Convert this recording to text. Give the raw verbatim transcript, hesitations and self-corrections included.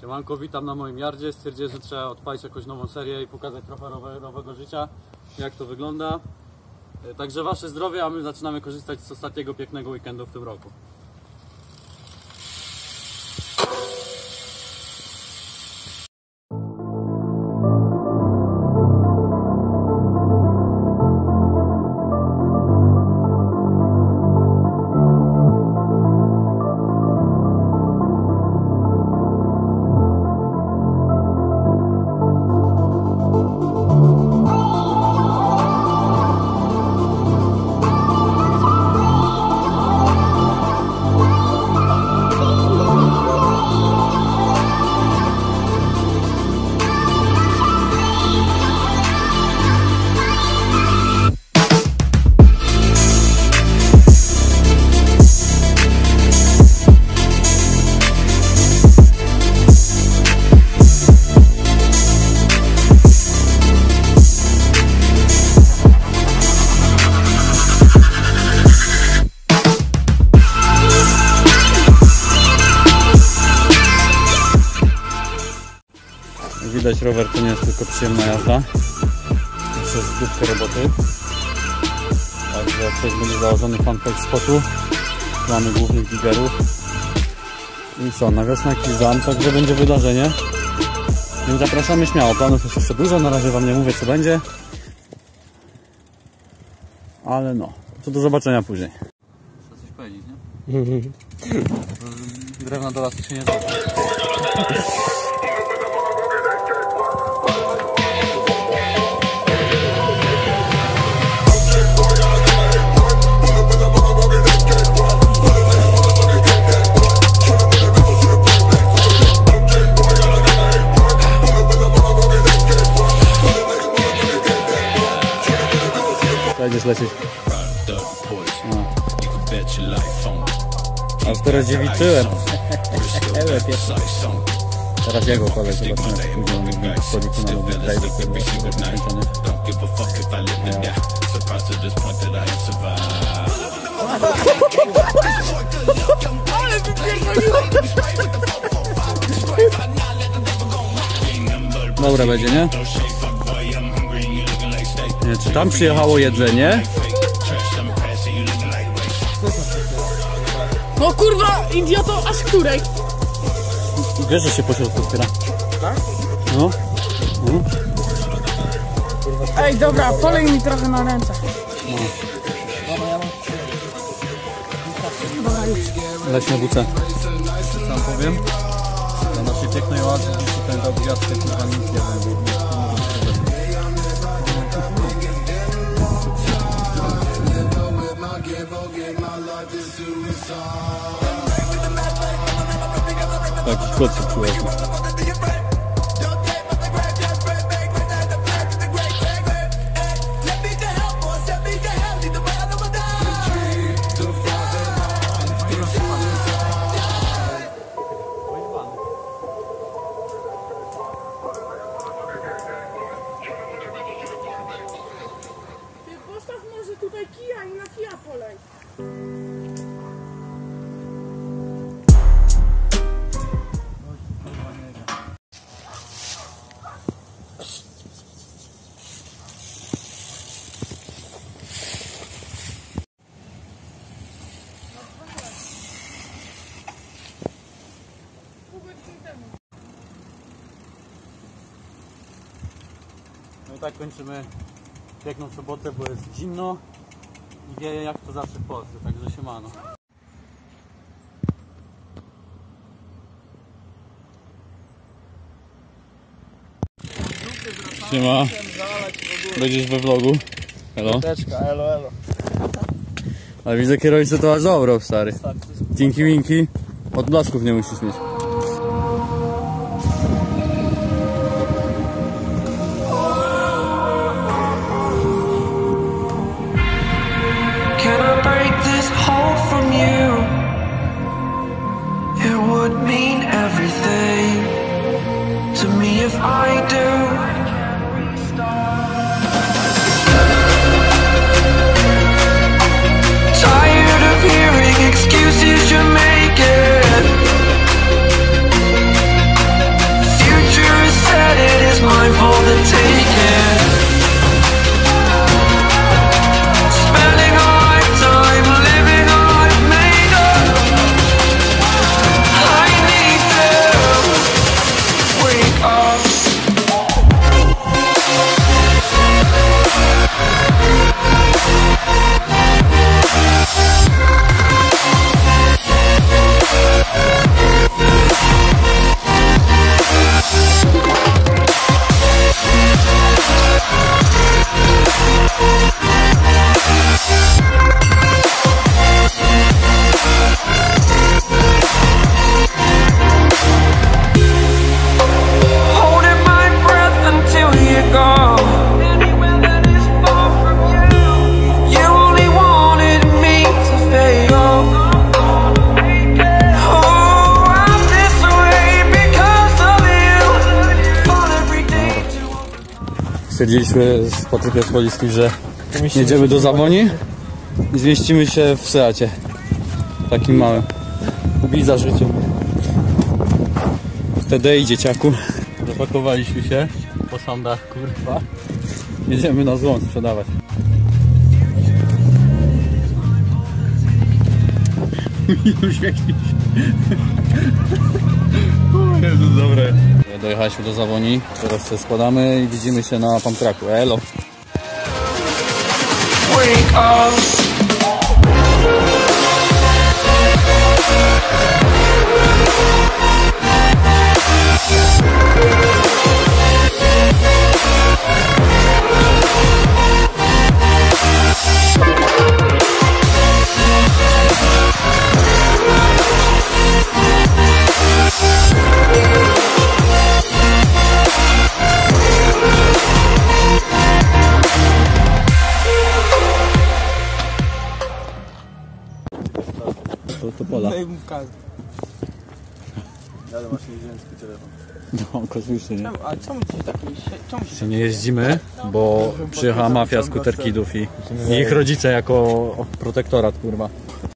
Siemanko, witam na moim yardzie. Stwierdziłem, że trzeba odpalić jakąś nową serię i pokazać trochę nowego życia, jak to wygląda. Także wasze zdrowie, a my zaczynamy korzystać z ostatniego pięknego weekendu w tym roku. Widać, rower to nie jest tylko przyjemna jazda, jeszcze jest dupkę roboty. Także jak ktoś będzie założony fanpage spotu, mamy głównych digerów i co, na wiosnę jakiś zam, także będzie wydarzenie, więc zapraszamy śmiało. Planów jest jeszcze dużo, na razie wam nie mówię co będzie, ale no, to do zobaczenia później. Trzeba coś powiedzieć, nie? Drewna do lasu się nie da. Będziesz lecieć. No. A już teraz dziewiczyłem. Teraz jego kolej, zobaczymy jak pójdzie w stoliku na lobby trade. Ale dobra będzie, nie? Nie, czy tam przyjechało jedzenie? No kurwa, idioto, a z której? Wiesz, że się po środku otwiera. Tak? No. no. Ej, dobra, polej mi trochę na ręce. No. Dobra, już. Leć na buce. Sam powiem. Na naszej pięknej oazy dziś ten obiad kurwa nic nie będzie. Jakiś kot się przyłożył. Postaw może tutaj kija i na kija polej. No i tak kończymy piękną sobotę, bo jest zimno i wieje jak to zawsze w Polsce, także siemano. Siema, będziesz we vlogu. Elo. Elo, elo. Ale widzę, kierownicę to aż zaorał, stary. Tinky winky, odblasków nie musisz mieć. Tired of hearing excuses you're making. Stwierdziliśmy z Patrykiem Smolickim, że jedziemy do Zawoni i zmieścimy się w Seacie. Takim małym. Biza życie. Wtedy i dzieciaku. Zapakowaliśmy się po sandach, kurwa. Jedziemy na złom sprzedawać. Uśmiechnij się. O Jezu, dobre. Dojechaliśmy do Zawoni, teraz się składamy i widzimy się na pump tracku. Elo! To, to pola. Ale masz nieziemski telefon. No, kosmiczny, nie? A czemu ci tak czemu Jeszcze nie jeździmy, bo przyjechała mafia skuterkidów i, i ich rodzice jako protektorat, kurwa.